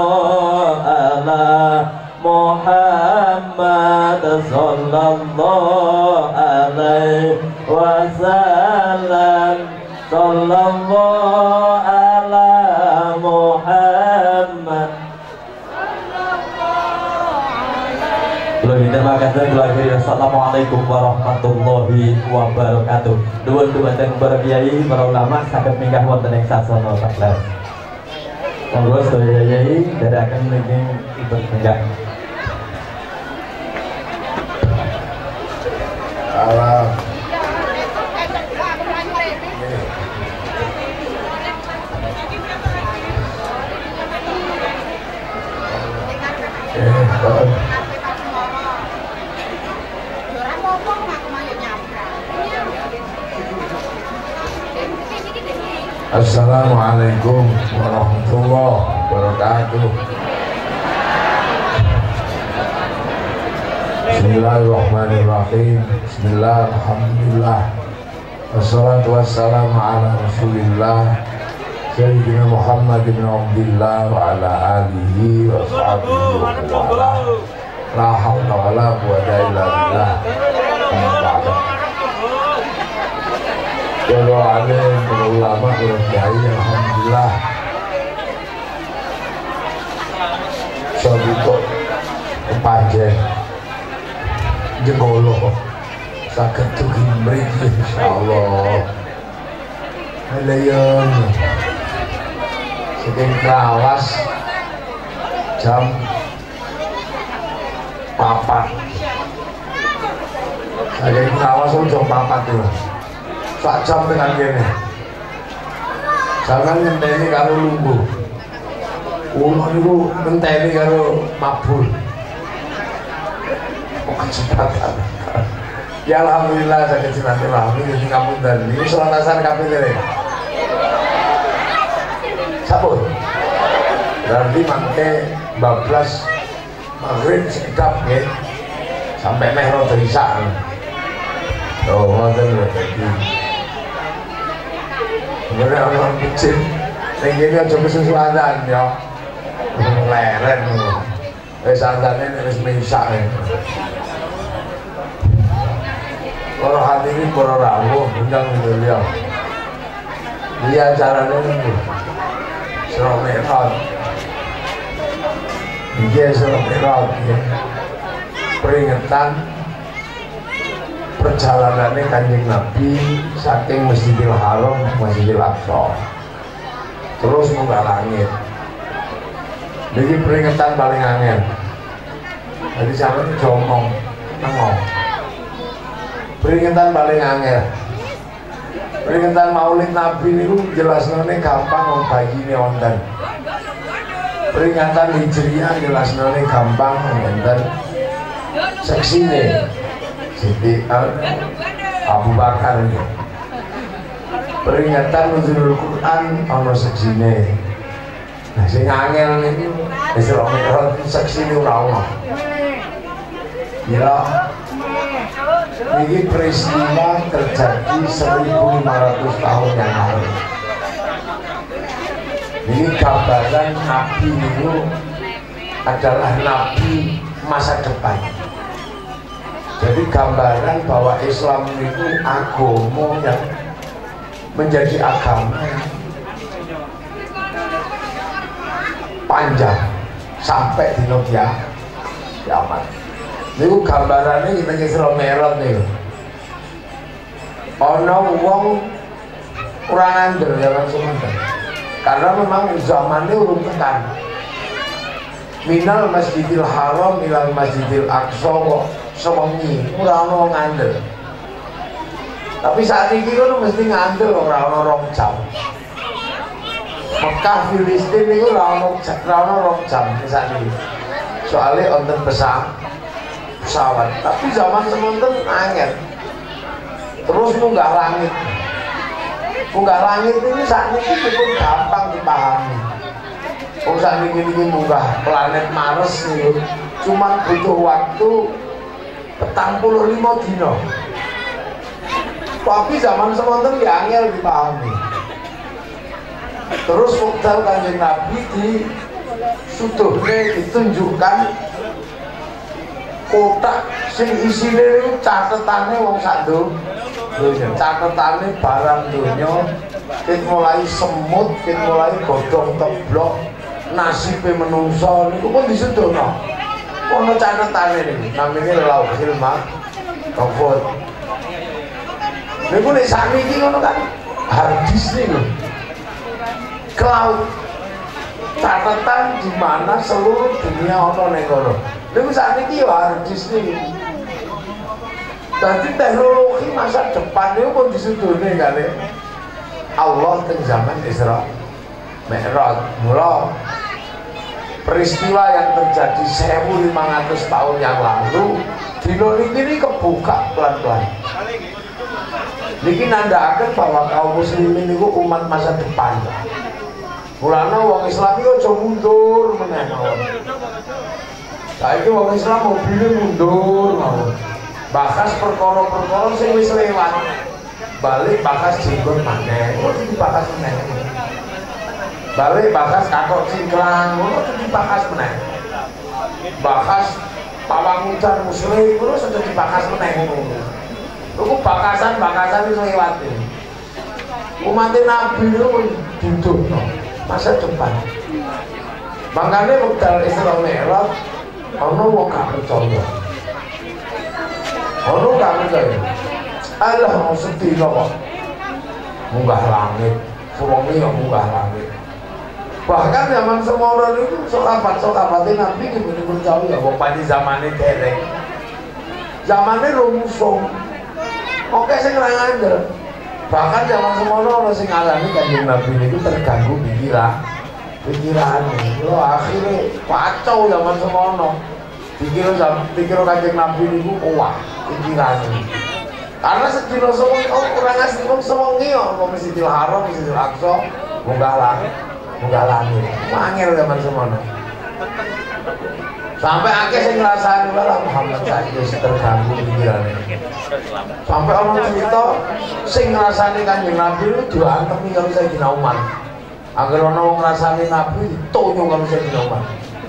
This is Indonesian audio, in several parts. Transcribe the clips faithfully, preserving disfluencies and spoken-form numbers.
ala Muhammad sallallahu alaihi wasallam sallallahu ala Muhammad. Terima kasih. Assalamualaikum warahmatullahi wabarakatuh. Dua-dua yang berbiayai para ulama saged minggah wonten ing sasana taklar. Monggo sedaya yai dari akan niki berminggah. Allah. Assalamualaikum warahmatullahi wabarakatuh. Bismillahirrahmanirrahim. Bismillah, alhamdulillah. Wassalatu wassalamu ala rasulillah Sayyidina Muhammad bin Abdillah wa ala alihi wa sahbihi wa wala. La hawla wa la quwwata illa billah. Kalau alim, para ulama, para kiai, alhamdulillah. Sabito panjang jengolo saged tugi mriki insyaallah. Haleyon saking Trawas jam papat. Saking Trawas jam papat itu. Sak jam dengan kene. Jangan ngenteni karo lungguh. Ulo niku ngenteni karo mabul. Kecepatan. Ya alhamdulillah saged silaturahmi ing ngapunten. Niki salat asar kaping pira? Sampun. Berarti mangke bablas maghrib sekedap nggih. Sampai meh rada isak. Oh, ngoten lho dadi. Bener orang kecil, yang gini aja kesusuan ya, leren, wes santannya wes misak ya. Kalau hati ini para rawuh, undang beliau. Dia caranya ini, Isra Mi'raj, dia Isra Mi'raj, peringatan perjalanannya Kanjeng Nabi saking Masjidil Haram Masjidil Aqsa terus munggah langit. Jadi peringatan paling angel. Jadi sampai ini jomong nengok. Peringatan paling angel. Peringatan Maulid Nabi ini jelasnya gampang, bagi ini onten. Peringatan Hijriah jelasnya gampang, onten. Seksi ini Siti Abu Bakar ini. Peringatan nuzulul Quran ana seksine. Nah sing angel niku Isra Mi'raj seksine ora ono. Ya. Ini peristiwa terjadi seribu lima ratus tahun yang lalu. Ini gambaran Nabi itu adalah Nabi masa depan. Jadi gambaran bahwa Islam itu agama yang menjadi agama panjang sampai di Nokia kiamat. Ini gambarannya kita Isra Mi'raj nih. Ono wong kurang andel ya langsung andel. Karena memang zamannya urung tekan. Minal Masjidil Haram ilal Masjidil Aqsa kok sewengi ora ono ngandel. Tapi saat ini kan mesti ngandel ora ono rong jam. Mekah Filistin itu ora ono ora ono rong jam saat ini. Soalnya wonten pesawat pesawat. Tapi zaman semonten angel. Terus munggah langit. Munggah langit ini saat ini cukup gampang dipahami. Oh saat ini ini munggah planet Mars itu cuma butuh waktu petang puluh lima dino. Tapi zaman semonten ya angel dipahami. Terus muktal Kanjeng Nabi di suduhne ditunjukkan kotak sing isine niku catetane wong sak donya, catetane barang donya, ket mulai semut, ket mulai godhong teblok, nasibe menungso niku pun disudono. Ono catetane niku, namine Lauhul Mahfuz. Niku nek sakniki ngono kan hadis niku. Cloud catatan di mana seluruh dunia ono ning kono. Niku sakniki yo hadis niku. Dadi teknologi masa depan niku pun disudone kali Allah teng zaman Isra Mi'raj. Mula peristiwa yang terjadi seribu lima ratus tahun yang lalu dino niki kebuka pelan-pelan. Niki nandakaken bahwa kaum muslimin niku umat masa depan. Mulane wong Islam iki aja mundur meneh mawon. Saiki wong Islam mobile mundur mawon. Bahas perkara-perkara sing wis lewat. Balik bahas jenggot maneh, kok dibahas meneh. Balik bahas katok cingklang, kok dibahas meneh. Bahas pawangudan musyrik, kok sudah dibahas meneh ngono. Iku bakasan-bakasan itu lewat. Umat Nabi itu dudukno masa depan. Makanya wekdal Isra Mi'raj ana wong gak percaya. Ana gak percaya. Allah mau sedih kok. Munggah langit, suwengi kok munggah langit. Bahkan zaman semono itu sahabat-sahabat Nabi iki percaya wong panji zamane dereng. Zamane rumusung. Oke sing ora ngandel. Bahkan zaman semono ana sing ngalami Kanjeng Nabi niku terganggu pikiran. Pikirane. Lho akhire kacau zaman semono. Pikir pikir Kanjeng Nabi niku wah pikirane. Karena sedina semono ora ngasih wong sewengi kok Masjidil Haram, Masjidil Aqsa, munggah langit, munggah langit. Angel zaman semono. Sampai akhir sing ngrasani lah Muhammad saiki wis terganggu pikirane. Sampai orang cerita sing ngrasani Kanjeng Nabi itu diantemi karo Sayyidina Umar. Agar ana wong ngrasani Nabi ditonyo karo Sayyidina Umar.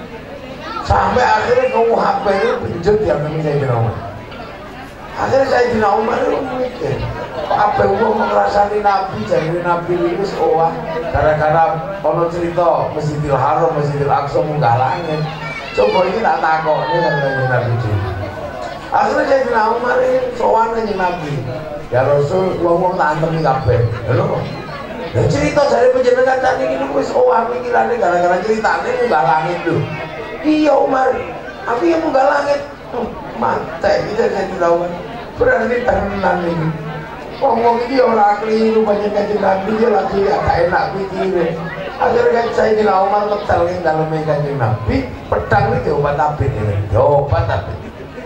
Sampai akhirnya kamu H P itu pinjut diantemi Sayyidina Umar. Akhirnya Sayyidina Umar itu mikir, apa wong ngrasani Nabi jadi Nabi itu owah gara-gara ana cerita Masjidil Haram, Masjidil Aqsa munggah langit. Coba ini tak takokne karo Kanjeng Nabi. Akhirnya Sayyidina Umar ini sowan Kanjeng Nabi. Ya Rasul, wong-wong tak antemi kabeh. Lho. Ya cerita jare panjenengan sak niki wis owah pikirane gara-gara ceritane munggah langit lho. Iya Umar, aku yang munggah langit. Mate iki Sayyidina Umar. Berarti tenan iki. Wong-wong iki ora kliru banyak Kanjeng Nabi ya lagi gak enak pikire. Akhirnya Sayyidina Umar ngetel ing daleme Kanjeng Nabi, pedang iki diobat abit iki. Diobat abit.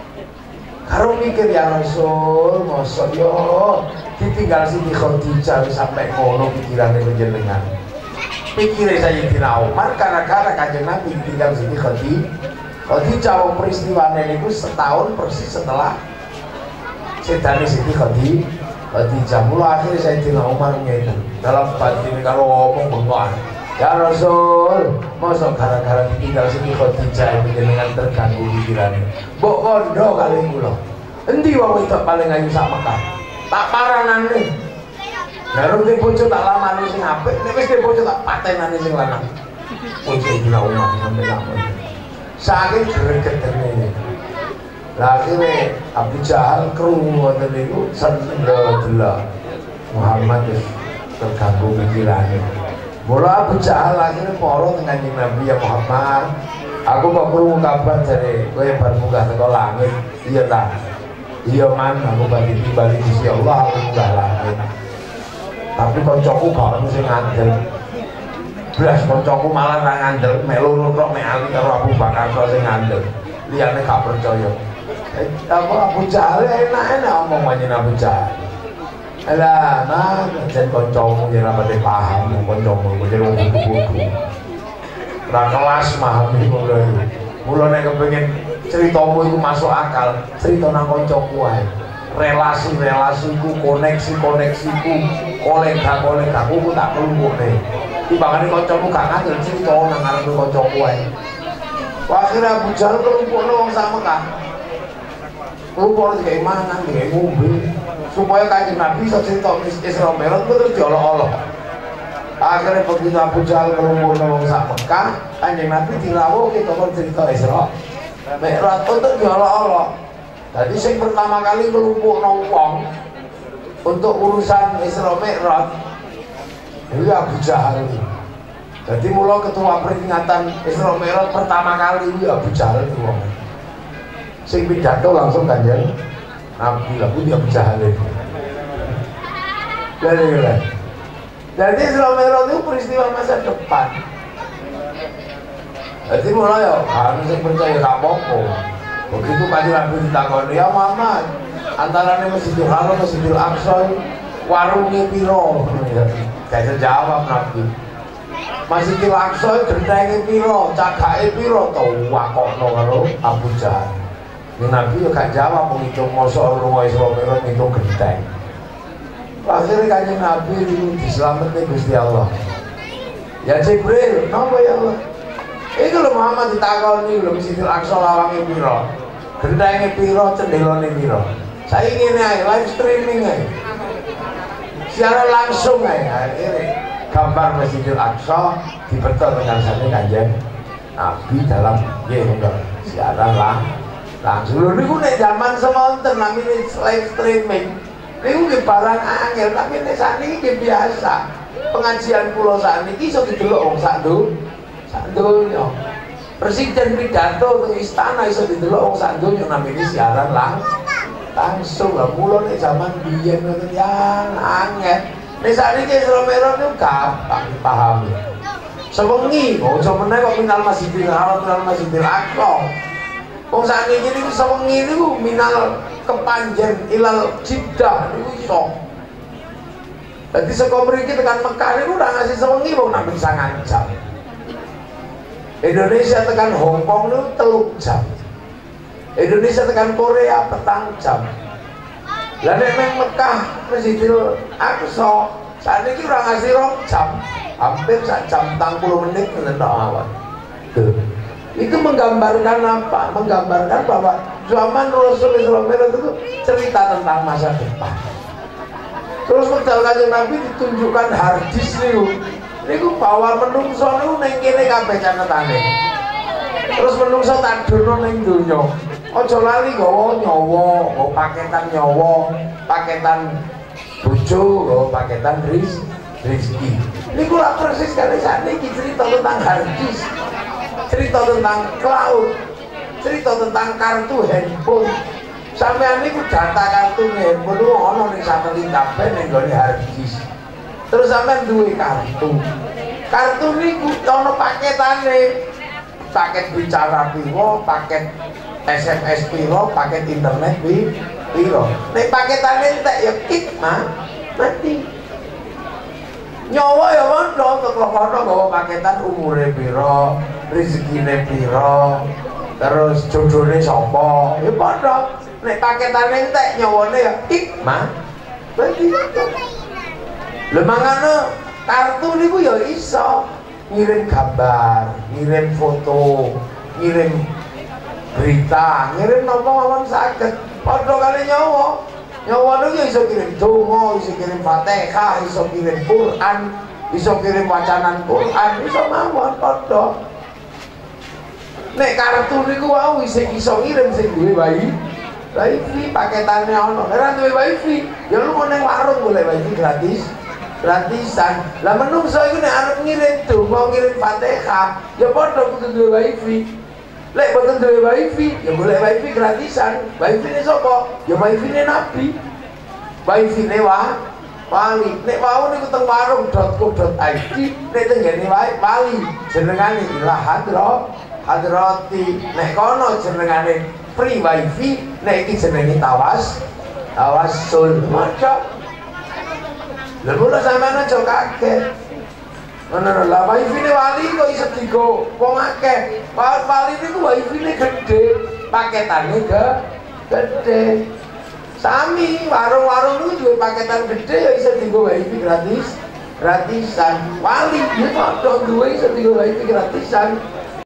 Karo mikir ya Rasul, mosok yo ditinggal Siti Khadijah sampai kono pikirane panjenengan. Pikire Sayyidina Umar gara-gara Kanjeng Nabi ditinggal Siti Khadijah. Khadijah wong peristiwane niku setahun persis setelah sedane Siti Khadijah. Khadijah mula akhirnya Sayyidina Umar ngeten. Dalam batin kalau ngomong bengkokan. Ya Rasul, masa gara-gara ditinggal Siti Khadijah dengan terganggu pikirannya. Mbok kondo kali kula. Endi wong wedok paling ayu sak Mekah? Tak paranane. Baru di bojo tak lamane sing apik, nek wis di bojo tak patenane sing lanang. Bojo Sayyidina Umar sampe lakon. Saking gregetene. Lah akhirnya Abu Jahal krungu ngoten niku sendela Muhammad terganggu pikirannya. Mula Abu Jahal akhirnya poro dengan Kanjeng Nabi ya Muhammad. Aku kok krungu kabar dari kowe bar munggah teko langit. Iya ta? Iya man, aku bagi timbali di sisi Allah aku munggah langit. Tapi kancaku gak ono sing ngandel. Blas kancaku malah ra ngandel, melu nutruk mek Ali karo Abu Bakar kok sing ngandel. Liyane gak percaya. Eh, apa Abu Jahal enak-enak omong panjen Abu Jahal. Alah, nah, jen kancamu yen ora pati paham kancamu jen wong kudu-kudu. Ora kelas memahami ngono iki. Mula nek kepengin ceritamu iku masuk akal, cerita nang kancaku wae. Relasi-relasiku, koneksi-koneksiku, kolega-kolegaku ku tak kelungkune. timbangane kancamu gak ngandel cerita nang ngarep kancamu ae. Akhire Abu Jahal kelumpukno wong sak Mekah. Kelumpuk digawe mangan, digawe ngombe supaya Kanjeng Nabi iso cerita Isra Mi'raj terus diolok-olok. Akhirnya begitu Abu Jahal kelumpukno wong sak Mekah, Kanjeng Nabi dirawuhke karo cerita Isra Mi'raj untuk diolok-olok. Jadi sing pertama kali kelumpukno wong untuk urusan Isra Mi'raj itu Abu Jahal. Jadi mula ketua peringatan Isra Mi'raj pertama kali itu Abu Jahal itu wong. Sing pidato langsung Kanjeng Nabi lah punya Abu Jahal itu. Jadi Jadi Isra Mi'raj itu peristiwa masa depan. Jadi mulai ya, harus yang percaya gak apa-apa. Begitu Kanjeng Nabi ditakoni, ya Muhammad, antara Masjidil Haram Masjidil Aqsa warungnya piro? Gak jawab Nabi. Masjidil Aqsa gentenge piro, cagake piro to wakokno karo Abu Jahal. Nabi yo gak jawab menghitung mosok lunga Isra Mi'raj ngitung genteng. Akhirnya Kanjeng Nabi itu diselametke Gusti Allah. Ya Jibril, napa ya Allah? Iku lho Muhammad ditakoni lho Masjidil Aqsa lawange piro? Gentenge piro, cendelane piro? Saiki ngene ae, live streaming ae. Secara langsung ae akhirnya gambar Masjidil Aqsa dibetul dengan sane Kanjeng Nabi dalam nggih monggo siaran lah langsung. Lho niku nek zaman semonten namine live streaming niku nggih barang angel, tapi nek sakniki nggih biasa. Pengajian kula sakniki iso didelok wong sak ndo sak donya. Presiden pidato teng istana iso didelok wong sak donya namine siaran lah langsung. Lah kula nek zaman biyen ngoten ya angel. Nek sakniki Isra Mi'raj niku gampang dipahami. Sewengi aja meneh kok minal Masjidil Haram minal Masjidil Aqsa. Wong sakniki niku sewengi niku minal kepanjen ilal Jeddah niku iso. Dadi saka mriki tekan Mekah niku ora ngasih sewengi wong namung sangang jam. Indonesia tekan Hong Kong niku telung jam. Indonesia tekan Korea petang jam. Lah nek nang Mekah Masjidil Aqsa sakniki ora ngasih rong jam, hampir sak jam empat puluh menit ngentok awak. Tuh. Itu menggambarkan apa? Menggambarkan bahwa zaman Rasulullah itu cerita tentang masa depan. Terus medal Kanjeng Nabi ditunjukkan hardis niku. Niku bahwa menungso niku ning kene kabeh canetane. Terus menungso tak dono ning donya. Aja lali gawa nyawa, gawa paketan nyawa, paketan bojo, gawa paketan riz, rezeki. Niku lak persis kali sakniki cerita tentang hardis. Cerita tentang cloud, cerita tentang kartu handphone. Sampeyan niku data kartu handphone niku ana ning satelit kabeh ning gone hardis. Terus sampeyan duwe kartu. Kartu niku ana paketane. Paket bicara piro, paket S M S piro, paket internet piro. Nek paketane entek ya kit mah mati. Nyawa ya mondho keklono gawa paketan umure piro, rezekine piro, terus jodone sapa. Ya padha. Nek paketane entek nyawane ya kit mah mati. Lha mangane kartu niku ya iso ngirim gambar, ngirim foto, ngirim berita, ngirim napa mawon saged. Padha kali nyawa. Nyawa niku iso kirim donga, iso kirim Fatihah, iso kirim Quran, iso kirim wacanan Quran, iso mawon padha. Nek kartu niku wau isih iso ngirim sing duwe wifi. Wifi paketane ana. Ora duwe wifi, ya lu ning warung golek wifi gratis. Gratisan. Lah menungso iku nek arep ngirim donga, ngirim Fatihah, ya padha kudu duwe wifi. Lek boten duwe wifi, ya golek wifi gratisan. Wifi-ne sapa? Ya wifi-ne Nabi. Wifi-ne wa wali. Nek wau niku teng warung dot co dot i d, nek tenggene wae wali. Jenengane Ilah Hadra Hadrati. Nek kono jenengane free wifi, nek iki jenenge tawas tawassul. Maca lha kula sampeyan aja kaget. Ngono lho, wifi-ne wali kok iso digo wong akeh. Wali niku wifi-ne gedhe, paketane ge gedhe. Sami warung-warung niku duwe paketan gedhe ya iso digo wifi gratis. gratisan wali dia kok dua iso tiga itu gratisan